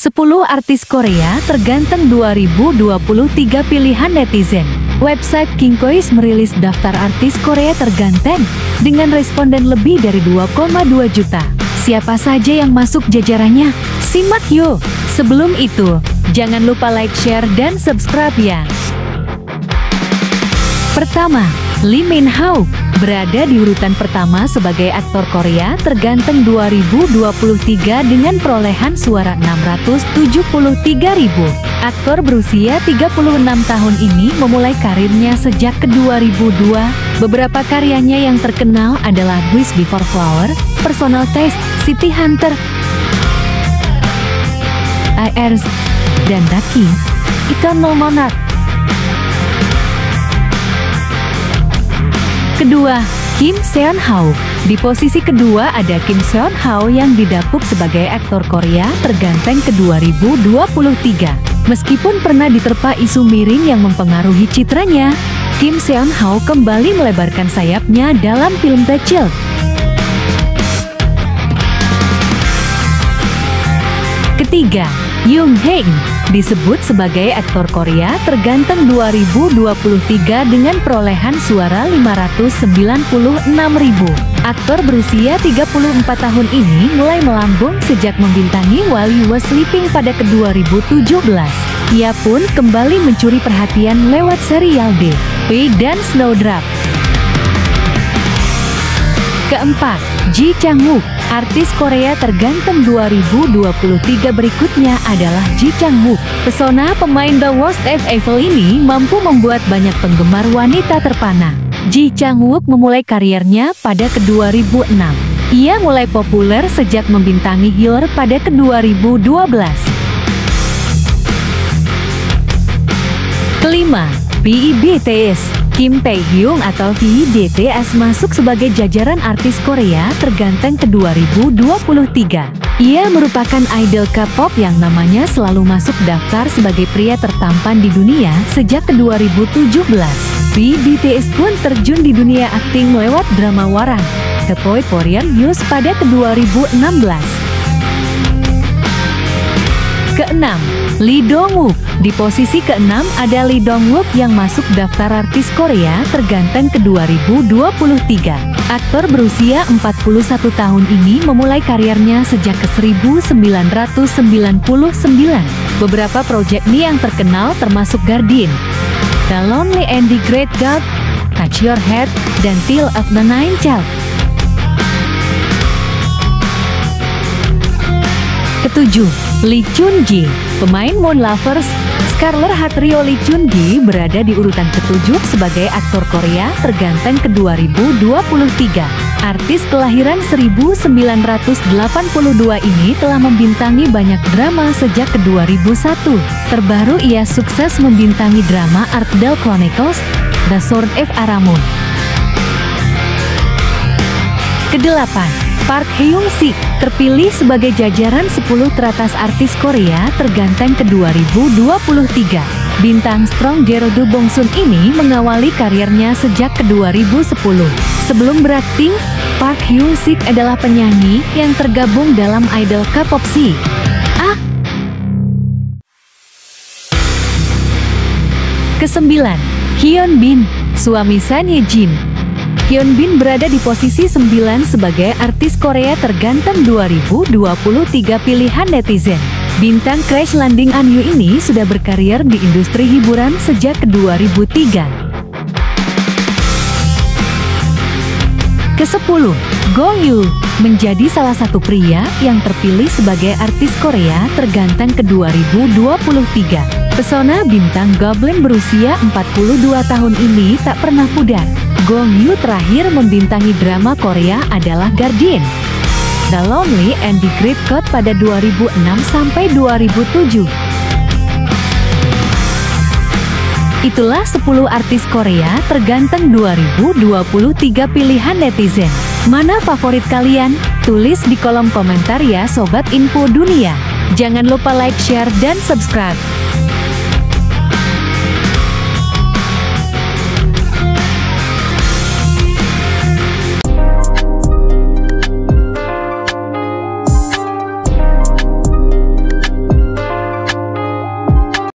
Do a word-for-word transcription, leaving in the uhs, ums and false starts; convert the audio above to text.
sepuluh artis Korea terganteng dua ribu dua puluh tiga pilihan netizen. Website Kingkois merilis daftar artis Korea terganteng dengan responden lebih dari dua koma dua juta. Siapa saja yang masuk jajarannya? Simak yuk! Sebelum itu, jangan lupa like, share, dan subscribe ya! Pertama, Lee Min Ho berada di urutan pertama sebagai aktor Korea terganteng dua ribu dua puluh tiga dengan perolehan suara enam ratus tujuh puluh tiga ribu. Aktor berusia tiga puluh enam tahun ini memulai karirnya sejak ke dua ribu dua. Beberapa karyanya yang terkenal adalah Boys Before Flower, Personal Taste, City Hunter, I R S, dan Ducky, Eternal Monarch. Kedua, Kim Seon Ho. Di posisi kedua ada Kim Seon Ho yang didapuk sebagai aktor Korea terganteng ke dua ribu dua puluh tiga. Meskipun pernah diterpa isu miring yang mempengaruhi citranya, Kim Seon Ho kembali melebarkan sayapnya dalam film The Child. Ketiga, Yoon Hae disebut sebagai aktor Korea terganteng dua ribu dua puluh tiga dengan perolehan suara lima ratus sembilan puluh enam ribu. Aktor berusia tiga puluh empat tahun ini mulai melambung sejak membintangi While You Was Sleeping pada ke dua ribu tujuh belas. Ia pun kembali mencuri perhatian lewat serial D P dan Snowdrop. Keempat, Ji Chang-wook. Artis Korea terganteng dua ribu dua puluh tiga berikutnya adalah Ji Chang-wook. Pesona pemain The Worst of Evil ini mampu membuat banyak penggemar wanita terpana. Ji Chang-wook memulai karirnya pada ke dua ribu enam. Ia mulai populer sejak membintangi Healer pada ke dua ribu dua belas. Kelima, V I B T S. Kim Taehyung atau V I B T S masuk sebagai jajaran artis Korea terganteng ke dua ribu dua puluh tiga. Ia merupakan idol K-pop yang namanya selalu masuk daftar sebagai pria tertampan di dunia sejak ke dua ribu tujuh belas. V I B T S pun terjun di dunia akting lewat drama Warang, The Boy Korean News pada ke dua ribu enam belas. Keenam, Lee Dong-wook. Di posisi keenam ada Lee Dong-wook yang masuk daftar artis Korea terganteng ke dua ribu dua puluh tiga. Aktor berusia empat puluh satu tahun ini memulai karirnya sejak ke seribu sembilan ratus sembilan puluh sembilan. Beberapa proyeknya yang terkenal termasuk Guardian, The Lonely and the Great God, Touch Your Head, dan Tale of the Nine Child. Ketujuh, Lee Chun-gi. Pemain Moon Lovers, Scarlet Heart Trio Lee Chun-gi berada di urutan ketujuh sebagai aktor Korea terganteng ke dua ribu dua puluh tiga. Artis kelahiran seribu sembilan ratus delapan puluh dua ini telah membintangi banyak drama sejak ke dua ribu satu. Terbaru ia sukses membintangi drama Arthdal Chronicles, The Sword of Aramon. Kedelapan, Park Hyung-sik terpilih sebagai jajaran sepuluh teratas artis Korea terganteng ke dua ribu dua puluh tiga. Bintang Strong Jerodo Bongsun ini mengawali karirnya sejak ke dua ribu sepuluh. Sebelum berakting, Park Hyung-sik adalah penyanyi yang tergabung dalam idol K-pop C. Ah. Kesembilan, Hyun Bin, suami Son Hye Jin. Hyun Bin berada di posisi sembilan sebagai artis Korea terganteng dua ribu dua puluh tiga pilihan netizen. Bintang Crash Landing on You ini sudah berkarir di industri hiburan sejak ke dua ribu tiga. Kesepuluh, Go Yoo menjadi salah satu pria yang terpilih sebagai artis Korea terganteng ke dua ribu dua puluh tiga. Pesona bintang Goblin berusia empat puluh dua tahun ini tak pernah pudar. Go Yoo terakhir membintangi drama Korea adalah Guardian, The Lonely and the Great God pada dua ribu enam sampai dua ribu tujuh. Itulah sepuluh artis Korea terganteng dua ribu dua puluh tiga pilihan netizen. Mana favorit kalian? Tulis di kolom komentar ya Sobat Info Dunia. Jangan lupa like, share, dan subscribe.